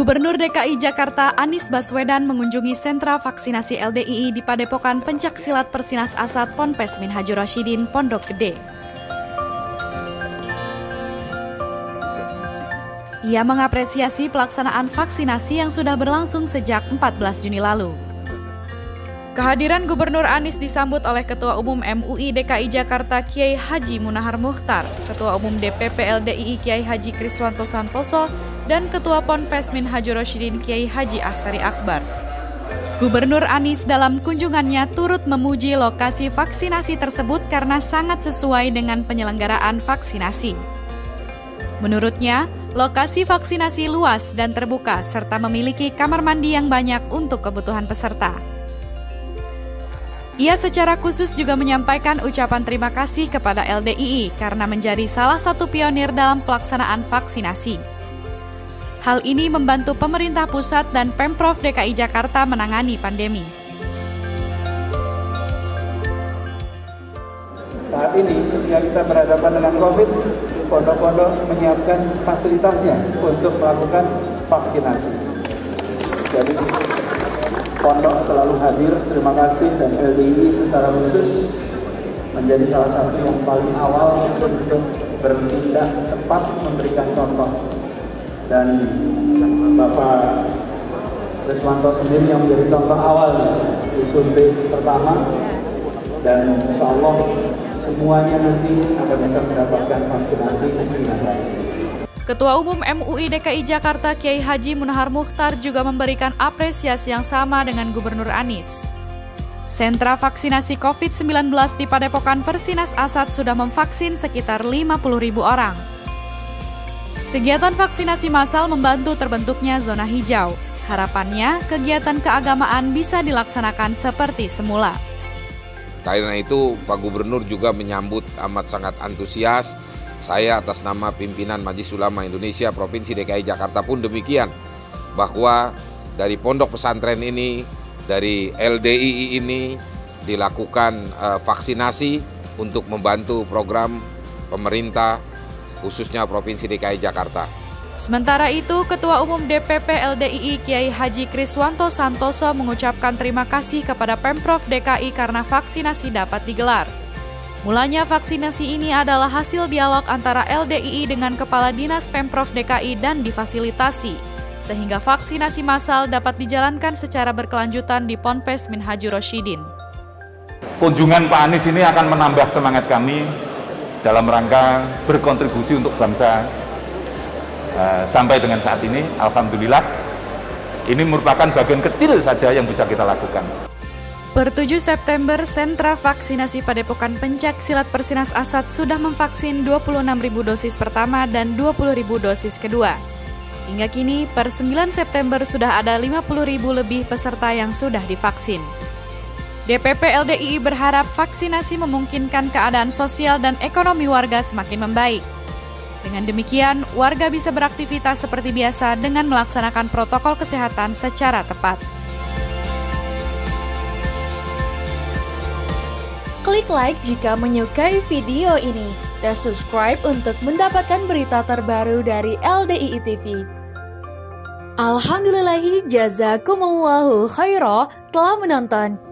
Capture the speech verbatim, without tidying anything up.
Gubernur D K I Jakarta Anies Baswedan mengunjungi sentra vaksinasi L D I I di Padepokan Pencaksilat Persinas Asat Ponpes Minhajur Rosyidin, Pondok Gede. Ia mengapresiasi pelaksanaan vaksinasi yang sudah berlangsung sejak empat belas Juni lalu. Kehadiran Gubernur Anies disambut oleh Ketua Umum M U I D K I Jakarta Kiai Haji Munahar Mukhtar, Ketua Umum D P P L D I I Kiai Haji Kriswanto Santoso, dan Ketua Ponpes Minhajur Rosyidin Kiai Haji Ahsari Akbar. Gubernur Anies dalam kunjungannya turut memuji lokasi vaksinasi tersebut karena sangat sesuai dengan penyelenggaraan vaksinasi. Menurutnya, lokasi vaksinasi luas dan terbuka serta memiliki kamar mandi yang banyak untuk kebutuhan peserta. Ia secara khusus juga menyampaikan ucapan terima kasih kepada L D I I karena menjadi salah satu pionir dalam pelaksanaan vaksinasi. Hal ini membantu pemerintah pusat dan Pemprov D K I Jakarta menangani pandemi. Saat ini, ketika kita berhadapan dengan COVID, pondok-pondok menyiapkan fasilitasnya untuk melakukan vaksinasi. Jadi, pondok selalu hadir, terima kasih, dan L D I I secara khusus menjadi salah satu yang paling awal untuk bertindak cepat memberikan contoh. Dan Bapak Kriswanto sendiri yang menjadi contoh awal di suntik pertama, dan insya Allah semuanya nanti akan bisa mendapatkan vaksinasi dengan baik. Ketua Umum M U I D K I Jakarta Kiai Haji Munahar Mukhtar juga memberikan apresiasi yang sama dengan Gubernur Anies. Sentra vaksinasi COVID sembilan belas di Padepokan Persinas Asat sudah memvaksin sekitar lima puluh ribu orang. Kegiatan vaksinasi massal membantu terbentuknya zona hijau. Harapannya, kegiatan keagamaan bisa dilaksanakan seperti semula. Karena itu, Pak Gubernur juga menyambut amat sangat antusias. Saya atas nama pimpinan Majelis Ulama Indonesia Provinsi D K I Jakarta pun demikian, bahwa dari pondok pesantren ini, dari L D I I ini dilakukan uh, vaksinasi untuk membantu program pemerintah khususnya Provinsi D K I Jakarta. Sementara itu, Ketua Umum D P P L D I I Kiai Haji Kriswanto Santoso mengucapkan terima kasih kepada Pemprov D K I karena vaksinasi dapat digelar. Mulanya vaksinasi ini adalah hasil dialog antara L D I I dengan Kepala Dinas Pemprov D K I dan difasilitasi, sehingga vaksinasi massal dapat dijalankan secara berkelanjutan di Ponpes Minhajur Rosyidin. Kunjungan Pak Anies ini akan menambah semangat kami dalam rangka berkontribusi untuk bangsa. Uh, sampai dengan saat ini, alhamdulillah, ini merupakan bagian kecil saja yang bisa kita lakukan. Per tujuh September, sentra vaksinasi Padepokan Pencaksilat Persinas Asat sudah memvaksin dua puluh enam ribu dosis pertama dan dua puluh ribu dosis kedua. Hingga kini, per sembilan September sudah ada lima puluh ribu lebih peserta yang sudah divaksin. D P P L D I I berharap vaksinasi memungkinkan keadaan sosial dan ekonomi warga semakin membaik. Dengan demikian, warga bisa beraktivitas seperti biasa dengan melaksanakan protokol kesehatan secara tepat. Klik like jika menyukai video ini, dan subscribe untuk mendapatkan berita terbaru dari L D I I T V. Alhamdulillahi jazakumullahu khairah telah menonton.